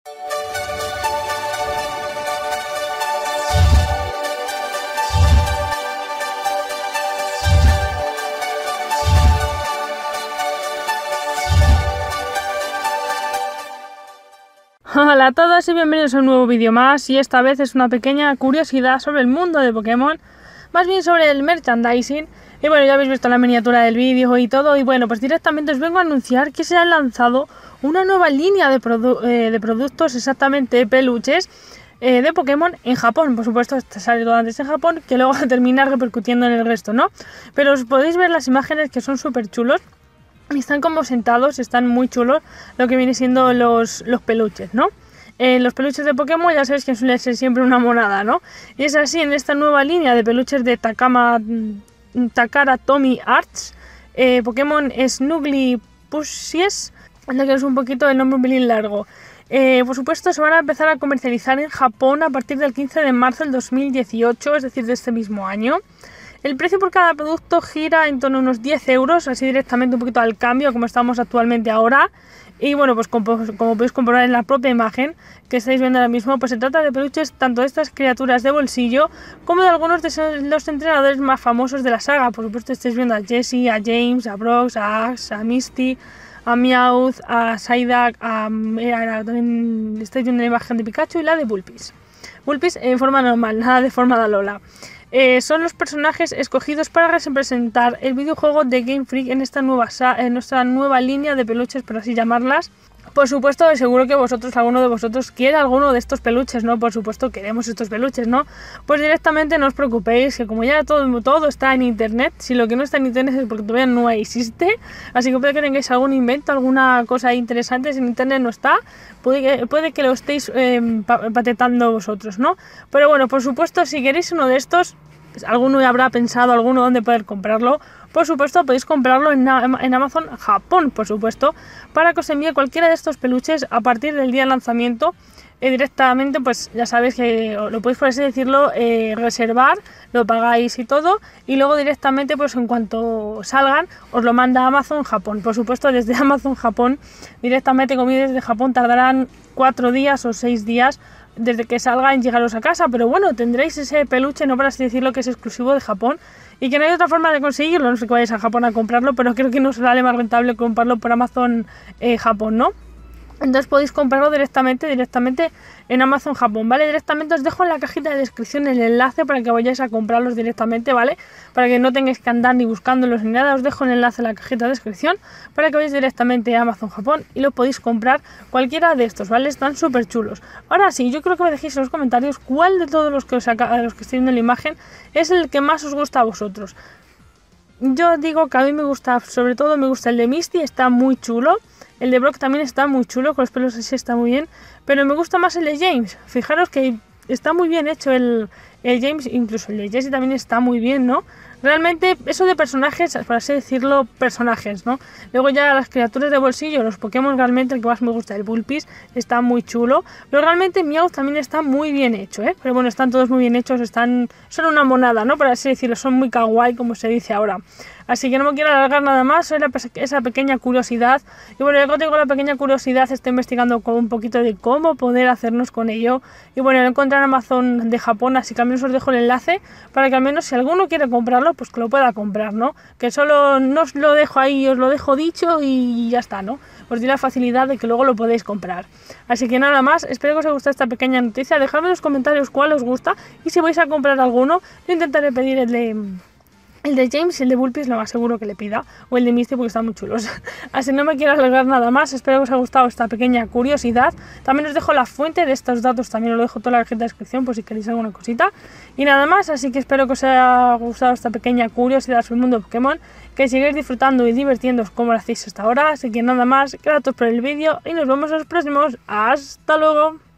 Hola a todos y bienvenidos a un nuevo vídeo más, y esta vez es una pequeña curiosidad sobre el mundo de Pokémon, más bien sobre el merchandising. Y bueno, ya habéis visto la miniatura del vídeo y todo, y bueno, pues directamente os vengo a anunciar que se ha lanzado una nueva línea de productos, exactamente peluches, de Pokémon en Japón. Por supuesto, este sale todo antes en Japón, que luego va a terminar repercutiendo en el resto, ¿no? Pero os podéis ver las imágenes, que son súper chulos. Y están como sentados, están muy chulos lo que viene siendo los peluches, ¿no? Los peluches de Pokémon ya sabéis que suele ser siempre una monada, ¿no? Y es así en esta nueva línea de peluches de Takara Tomy Arts, Pokémon Snuggly Pushies, que es un poquito el nombre un pelín largo. Por supuesto, se van a empezar a comercializar en Japón a partir del 15 de marzo del 2018, es decir, de este mismo año. El precio por cada producto gira en torno a unos 10 euros, así directamente un poquito al cambio, como estamos actualmente ahora. Y bueno, pues como podéis comprobar en la propia imagen que estáis viendo ahora mismo, pues se trata de peluches tanto de estas criaturas de bolsillo como de algunos de los entrenadores más famosos de la saga. Por supuesto, estáis viendo a Jessie, a James, a Brock, a Ash, a Misty, a Meowth, a Psyduck, también estáis viendo la imagen de Pikachu y la de Vulpix. Vulpix en forma normal, nada de forma de Alola. Son los personajes escogidos para representar el videojuego de Game Freak en nuestra nueva línea de peluches, por así llamarlas. Por supuesto, seguro que alguno de vosotros quiere alguno de estos peluches, ¿no? Por supuesto, queremos estos peluches, ¿no? Pues directamente no os preocupéis, que como ya todo está en internet, si lo que no está en internet es porque todavía no existe, así que puede que tengáis algún invento, alguna cosa interesante, si en internet no está, puede que lo estéis patentando vosotros, ¿no? Pero bueno, por supuesto, si queréis uno de estos, alguno ya habrá pensado alguno dónde poder comprarlo. Por supuesto, podéis comprarlo en Amazon Japón, por supuesto, para que os envíe cualquiera de estos peluches a partir del día de lanzamiento. Directamente, pues ya sabéis que lo podéis, por así decirlo, reservar, lo pagáis y todo, y luego directamente, pues en cuanto salgan, os lo manda Amazon Japón. Por supuesto, desde Amazon Japón, directamente, como desde Japón, tardarán 4 días o 6 días desde que salga en llegaros a casa, pero bueno, tendréis ese peluche, no por así decirlo, que es exclusivo de Japón y que no hay otra forma de conseguirlo. No sé que vayáis a Japón a comprarlo, pero creo que no sale más rentable comprarlo por Amazon Japón, ¿no? Entonces podéis comprarlo directamente en Amazon Japón, ¿vale? Directamente os dejo en la cajita de descripción el enlace para que vayáis a comprarlos directamente, ¿vale? Para que no tengáis que andar ni buscándolos ni nada, os dejo el enlace en la cajita de descripción para que vayáis directamente a Amazon Japón y lo podéis comprar cualquiera de estos, ¿vale? Están súper chulos. Ahora sí, yo creo que me dejéis en los comentarios cuál de todos los que los que estoy viendo en la imagen es el que más os gusta a vosotros. Yo digo que a mí me gusta, sobre todo me gusta el de Misty, está muy chulo. El de Brock también está muy chulo, con los pelos así está muy bien. Pero me gusta más el de James. Fijaros que está muy bien hecho el James, incluso el de Jessie también está muy bien, ¿no? Realmente, eso de personajes, por así decirlo, personajes, ¿no? Luego ya las criaturas de bolsillo, los Pokémon, realmente el que más me gusta, el Vulpix, está muy chulo. Pero realmente Meowth también está muy bien hecho, ¿eh? Pero bueno, están todos muy bien hechos, son una monada, ¿no? Por así decirlo, son muy kawaii, como se dice ahora. Así que no me quiero alargar nada más, esa pequeña curiosidad. Y bueno, ya que tengo la pequeña curiosidad, estoy investigando un poquito de cómo poder hacernos con ello. Y bueno, lo encontré en Amazon de Japón, así que al menos os dejo el enlace para que al menos si alguno quiere comprarlo, pues que lo pueda comprar, ¿no? Que solo no os lo dejo ahí, os lo dejo dicho y ya está, ¿no? Os di la facilidad de que luego lo podéis comprar. Así que nada más, espero que os haya gustado esta pequeña noticia. Dejadme en los comentarios cuál os gusta y si vais a comprar alguno, yo intentaré pedir el de James y el de Vulpix, lo más seguro que le pida, o el de Misty, porque están muy chulos. Así no me quiero alargar nada más, espero que os haya gustado esta pequeña curiosidad. También os dejo la fuente de estos datos, también os lo dejo toda la cajita de descripción por si queréis alguna cosita. Y nada más, así que espero que os haya gustado esta pequeña curiosidad sobre el mundo de Pokémon, que sigáis disfrutando y divirtiéndoos como lo hacéis hasta ahora. Así que nada más, gracias por el vídeo y nos vemos en los próximos. ¡Hasta luego!